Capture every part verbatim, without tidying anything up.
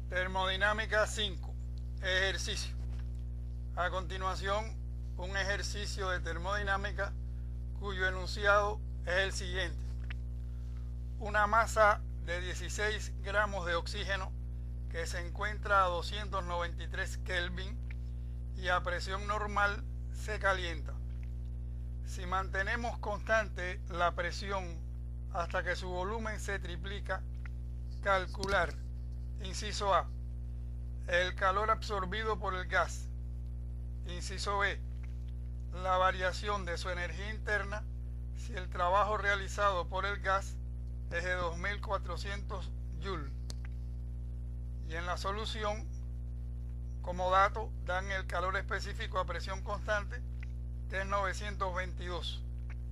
Termodinámica cinco. Ejercicio. A continuación, un ejercicio de termodinámica cuyo enunciado es el siguiente. Una masa de dieciséis gramos de oxígeno que se encuentra a doscientos noventa y tres Kelvin y a presión normal se calienta. Si mantenemos constante la presión hasta que su volumen se triplica, calcular. Inciso A. El calor absorbido por el gas. Inciso B. La variación de su energía interna si el trabajo realizado por el gas es de dos mil cuatrocientos joules. Y en la solución, como dato, dan el calor específico a presión constante, que es novecientos veintidós.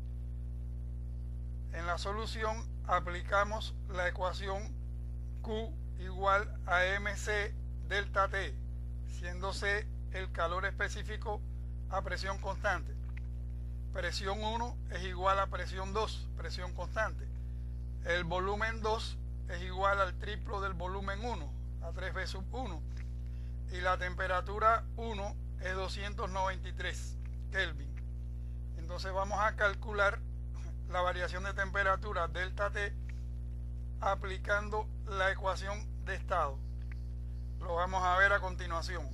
En la solución aplicamos la ecuación Q igual a mc delta T, siendo C el calor específico a presión constante. Presión uno es igual a presión dos, presión constante. El volumen dos es igual al triplo del volumen uno, a tres b sub uno. Y la temperatura uno es doscientos noventa y tres Kelvin. Entonces vamos a calcular la variación de temperatura delta T aplicando la ecuación de estado. Lo vamos a ver a continuación.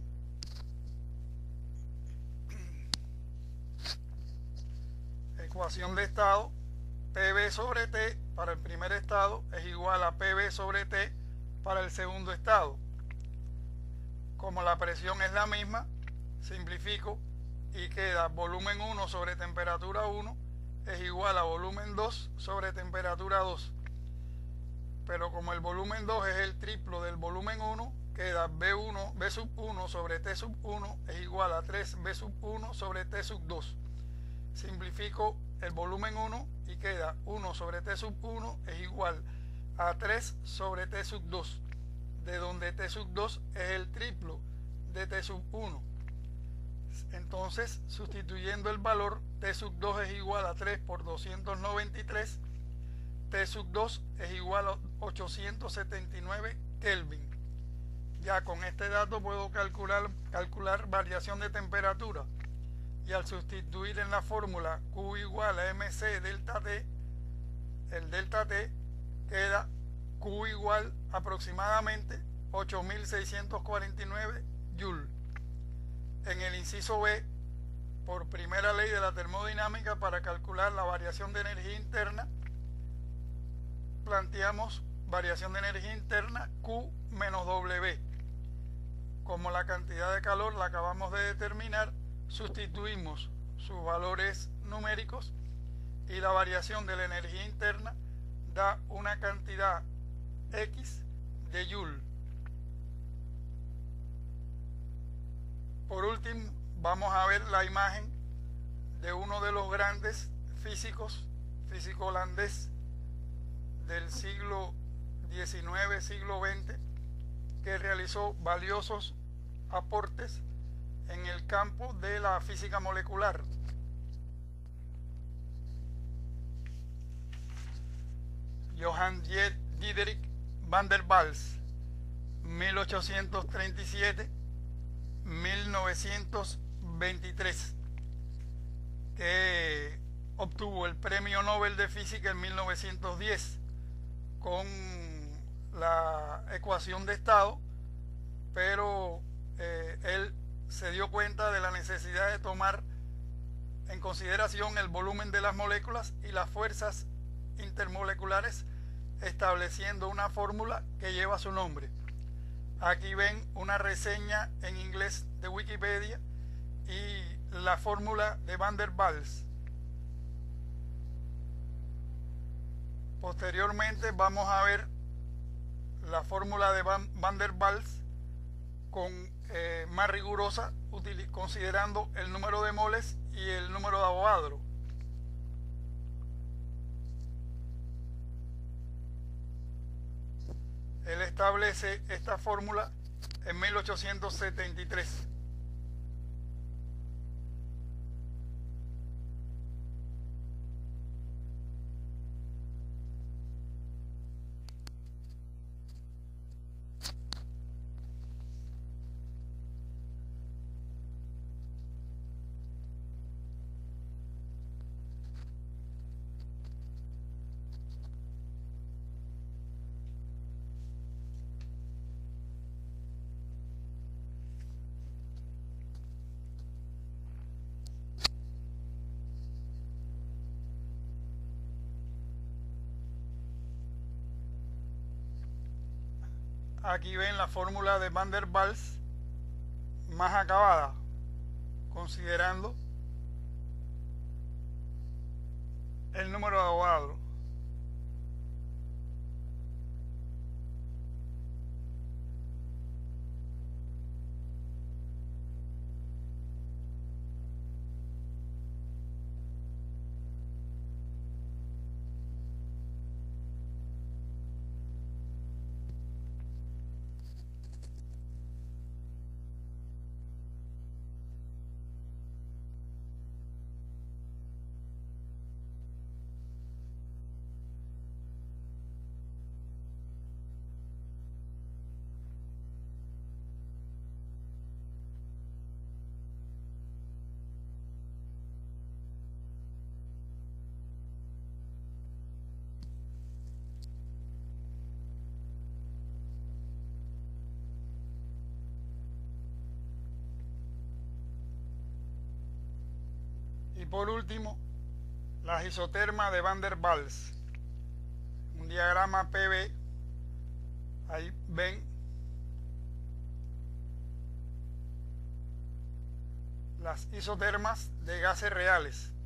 Ecuación de estado: P B sobre T para el primer estado es igual a P B sobre T para el segundo estado. Como la presión es la misma, simplifico y queda volumen uno sobre temperatura uno es igual a volumen dos sobre temperatura dos. Pero como el volumen dos es el triplo del volumen uno, queda B uno, B sub uno sobre T sub uno es igual a tres B sub uno sobre T sub dos. Simplifico el volumen uno y queda uno sobre T sub uno es igual a tres sobre T sub dos, de donde T sub dos es el triplo de T sub uno. Entonces, sustituyendo el valor, T sub dos es igual a tres por doscientos noventa y tres, T sub dos es igual a ochocientos setenta y nueve Kelvin. Ya con este dato puedo calcular, calcular variación de temperatura. Y al sustituir en la fórmula Q igual a mc delta T, el delta T queda Q igual aproximadamente ocho mil seiscientos cuarenta y nueve joules. En el inciso B, por primera ley de la termodinámica, para calcular la variación de energía interna, planteamos variación de energía interna Q menos W. Como la cantidad de calor la acabamos de determinar, sustituimos sus valores numéricos y la variación de la energía interna da una cantidad X de joule. Por último, vamos a ver la imagen de uno de los grandes físicos, físico holandés del siglo diecinueve, siglo veinte, que realizó valiosos aportes en el campo de la física molecular. Johann Diederik van der Waals, mil ochocientos treinta y siete a mil novecientos veintitrés, que obtuvo el premio Nobel de Física en mil novecientos diez con la ecuación de estado, pero eh, él se dio cuenta de la necesidad de tomar en consideración el volumen de las moléculas y las fuerzas intermoleculares, estableciendo una fórmula que lleva su nombre. Aquí ven una reseña en inglés de Wikipedia y la fórmula de Van der Waals. Posteriormente vamos a ver la fórmula de Van, Van der Waals con eh, más rigurosa, considerando el número de moles y el número de Avogadro. Él establece esta fórmula en mil ochocientos setenta y tres. aquí ven la fórmula de Van der Waals más acabada, considerando el número de Avogadro. Y por último, la isoterma de Van der Waals. Un diagrama P V. Ahí ven las isotermas de gases reales.